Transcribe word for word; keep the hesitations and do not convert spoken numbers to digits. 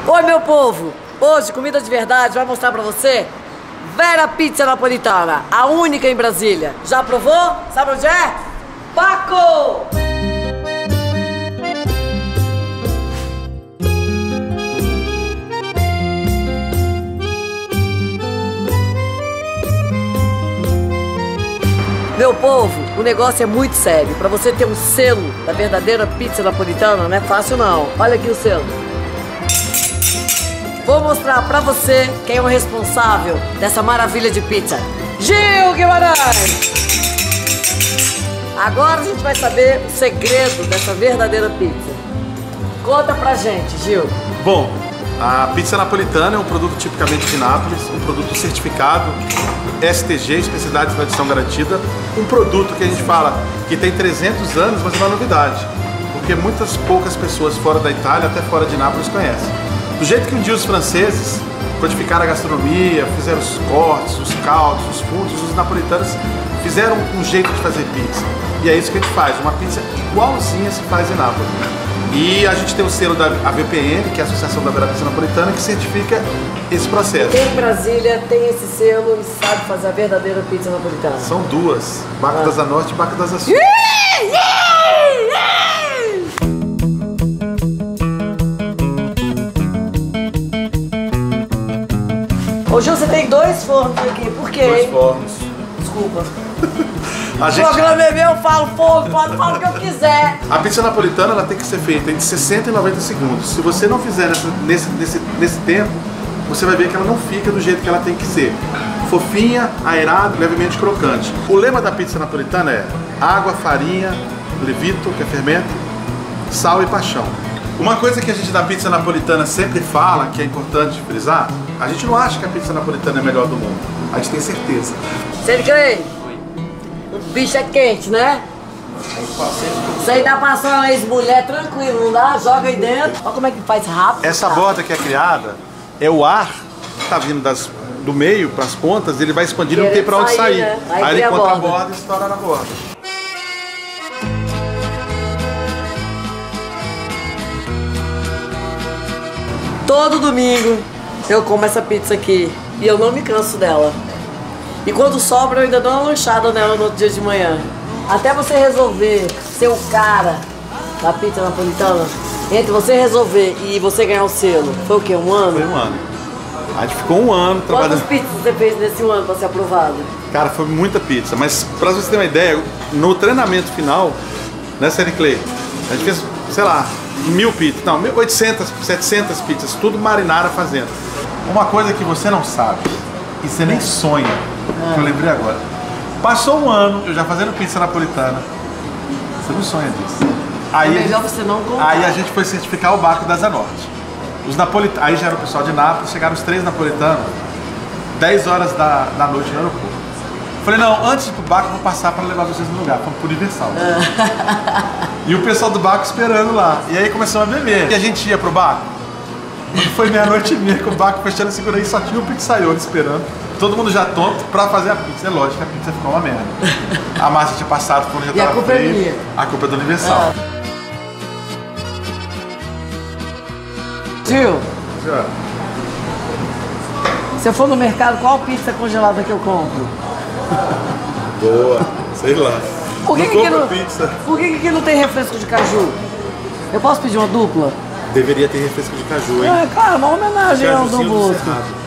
Oi, meu povo! Hoje, comida de verdade vai mostrar pra você Vera Pizza Napolitana, a única em Brasília. Já provou? Sabe onde é? Paco! Meu povo, o negócio é muito sério. Pra você ter um selo da verdadeira pizza napolitana não é fácil não. Olha aqui o selo. Vou mostrar pra você quem é o responsável dessa maravilha de pizza. Gil Guimarães! Agora a gente vai saber o segredo dessa verdadeira pizza. Conta pra gente, Gil. Bom, a pizza napolitana é um produto tipicamente de Nápoles, um produto certificado S T G, Especialidade de Tradição Garantida, um produto que a gente fala que tem trezentos anos, mas é uma novidade, porque muitas poucas pessoas fora da Itália, até fora de Nápoles, conhecem. Do jeito que um dia os franceses codificaram a gastronomia, fizeram os cortes, os caldos, os fundos, os napolitanos fizeram um jeito de fazer pizza. E é isso que a gente faz, uma pizza igualzinha se faz em Nápoles. E a gente tem o selo da A V P N, que é a Associação da Vera Pizza Napolitana, que certifica esse processo. Quem em Brasília tem esse selo e sabe fazer a verdadeira pizza napolitana? São duas, Baco ah. da Asa Norte e Baco da Asa Sul. Ô Gil, você tem dois fornos aqui, por quê? Dois fornos. Desculpa. A o gente... programa é meu, eu falo fogo, pode falar o que eu quiser. A pizza napolitana ela tem que ser feita entre sessenta e noventa segundos. Se você não fizer nesse, nesse, nesse tempo, você vai ver que ela não fica do jeito que ela tem que ser. Fofinha, aerada, levemente crocante. O lema da pizza napolitana é água, farinha, levito, que é fermento, sal e paixão. Uma coisa que a gente da pizza napolitana sempre fala, que é importante frisar, a gente não acha que a pizza napolitana é a melhor do mundo. A gente tem certeza. Sergei, o bicho é quente, né? Isso aí dá pra passar uma ex-mulher tranquilo, não dá? Joga aí dentro. Olha como é que faz rápido. Essa cara. borda que é criada, é o ar que tá vindo das, do meio para as pontas, ele vai expandindo e não tem pra onde sair. Né? Aí, aí ele a encontra borda. a borda e estoura na borda. Todo domingo eu como essa pizza aqui e eu não me canso dela. E quando sobra eu ainda dou uma lanchada nela no outro dia de manhã. Até você resolver ser o cara da pizza napolitana, entre você resolver e você ganhar o selo, foi o quê? Um ano? Foi um ano. A gente ficou um ano trabalhando. Quantas pizzas você fez nesse um ano para ser aprovado? Cara, foi muita pizza, mas pra você ter uma ideia, no treinamento final, né, Série Clay, a gente fez, sei lá, mil pizzas, não, oitocentas, setecentas pizzas, tudo marinara fazendo. Uma coisa que você não sabe, e você nem sonha, é. que eu lembrei agora. Passou um ano, eu já fazendo pizza napolitana, você não sonha disso. Aí, é melhor você não contar. Aí a gente foi certificar o Baco da Asa Norte. Os napolitanos, aí já era o pessoal de Nápoles, chegaram os três napolitanos, dez horas da, da noite no aeroporto. Falei, não, antes de ir pro Baco eu vou passar para levar vocês no lugar, fomos pro Universal. E o pessoal do Baco esperando lá. E aí começamos a beber. E a gente ia pro Baco. Foi meia-noite e meia com o Baco fechando a segurança e só tinha um pizzaiolo esperando. Todo mundo já tonto pra fazer a pizza. É lógico que a pizza ficou uma merda. A massa tinha passado, quando já e tava a culpa frio. É minha. A culpa é do Universal. Ah. Gil, Já. se eu for no mercado, qual pizza congelada que eu compro? Boa, sei lá. Por que, não que, compra não, pizza. por que, que aqui não tem refresco de caju? Eu posso pedir uma dupla? Deveria ter refresco de caju, hein? É, cara, uma homenagem ao Dom Cajuzinho do Bosco. Cerrado.